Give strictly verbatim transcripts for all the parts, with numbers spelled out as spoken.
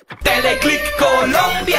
Teleclick Colombia.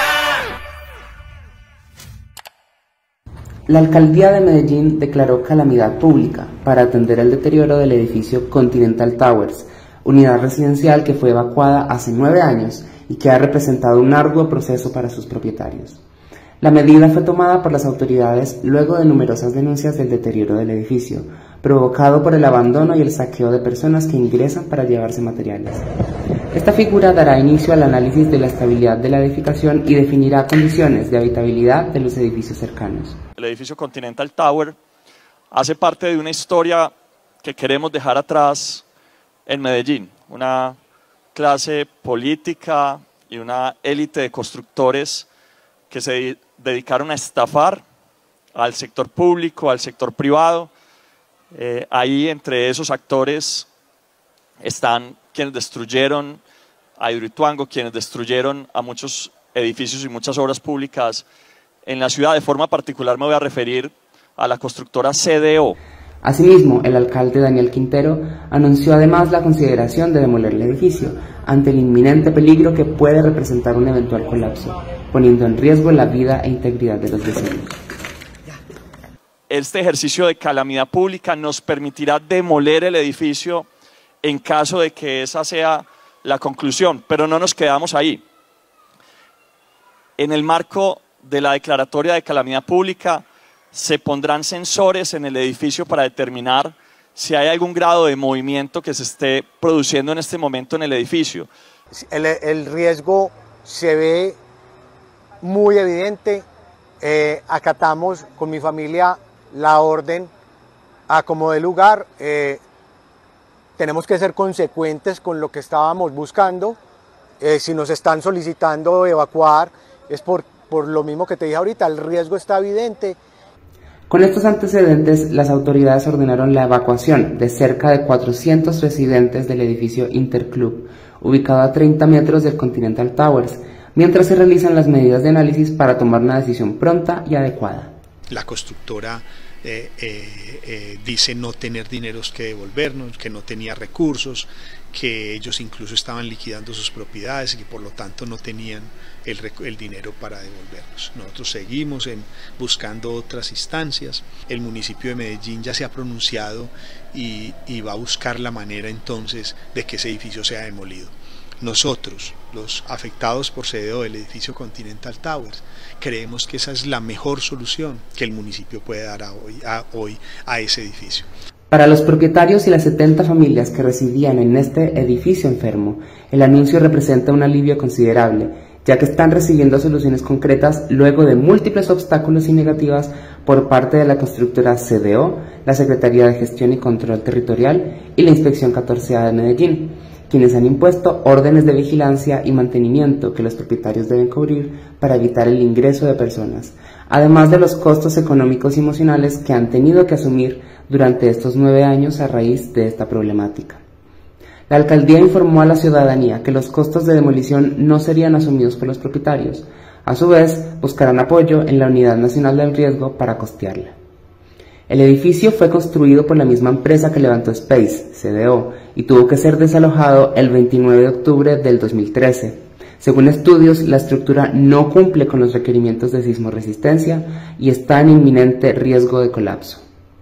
La alcaldía de Medellín declaró calamidad pública para atender el deterioro del edificio Continental Towers, unidad residencial que fue evacuada hace nueve años y que ha representado un arduo proceso para sus propietarios. La medida fue tomada por las autoridades luego de numerosas denuncias del deterioro del edificio, provocado por el abandono y el saqueo de personas que ingresan para llevarse materiales. Esta figura dará inicio al análisis de la estabilidad de la edificación y definirá condiciones de habitabilidad de los edificios cercanos. El edificio Continental Tower hace parte de una historia que queremos dejar atrás en Medellín, una clase política y una élite de constructores que se dedicaron a estafar al sector público, al sector privado. Eh, ahí entre esos actores están quienes destruyeron a Hidroituango, quienes destruyeron a muchos edificios y muchas obras públicas en la ciudad. De forma particular me voy a referir a la constructora C D O. Asimismo, el alcalde Daniel Quintero anunció además la consideración de demoler el edificio ante el inminente peligro que puede representar un eventual colapso, poniendo en riesgo la vida e integridad de los vecinos. Este ejercicio de calamidad pública nos permitirá demoler el edificio en caso de que esa sea la conclusión, pero no nos quedamos ahí. En el marco de la declaratoria de calamidad pública se pondrán sensores en el edificio para determinar si hay algún grado de movimiento que se esté produciendo en este momento en el edificio. El, el riesgo se ve muy evidente. Eh, acatamos con mi familia la orden a como de lugar. Eh, tenemos que ser consecuentes con lo que estábamos buscando. Eh, si nos están solicitando evacuar es por, por lo mismo que te dije ahorita, el riesgo está evidente. Con estos antecedentes, las autoridades ordenaron la evacuación de cerca de cuatrocientos residentes del edificio Interclub, ubicado a treinta metros del Continental Towers, mientras se realizan las medidas de análisis para tomar una decisión pronta y adecuada. La constructora eh, eh, eh, dice no tener dineros que devolvernos, que no tenía recursos, que ellos incluso estaban liquidando sus propiedades y que por lo tanto no tenían el, el dinero para devolvernos. Nosotros seguimos en, buscando otras instancias. El municipio de Medellín ya se ha pronunciado y, y va a buscar la manera entonces de que ese edificio sea demolido. Nosotros, los afectados por C D O del edificio Continental Towers, creemos que esa es la mejor solución que el municipio puede dar a hoy, a, hoy a ese edificio. Para los propietarios y las setenta familias que residían en este edificio enfermo, el anuncio representa un alivio considerable, ya que están recibiendo soluciones concretas luego de múltiples obstáculos y negativas por parte de la constructora C D O, la Secretaría de Gestión y Control Territorial y la Inspección catorceava de Medellín, quienes han impuesto órdenes de vigilancia y mantenimiento que los propietarios deben cubrir para evitar el ingreso de personas, además de los costos económicos y emocionales que han tenido que asumir durante estos nueve años a raíz de esta problemática. La alcaldía informó a la ciudadanía que los costos de demolición no serían asumidos por los propietarios. A su vez, buscarán apoyo en la Unidad Nacional del Riesgo para costearla. El edificio fue construido por la misma empresa que levantó Space, C D O, y tuvo que ser desalojado el veintinueve de octubre del dos mil trece. Según estudios, la estructura no cumple con los requerimientos de sismoresistencia y está en inminente riesgo de colapso.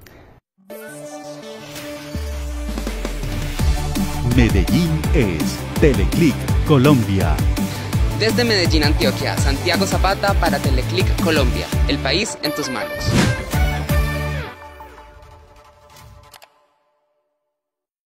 Medellín es Teleclick Colombia. Desde Medellín, Antioquia, Santiago Zapata para Teleclick Colombia. El país en tus manos.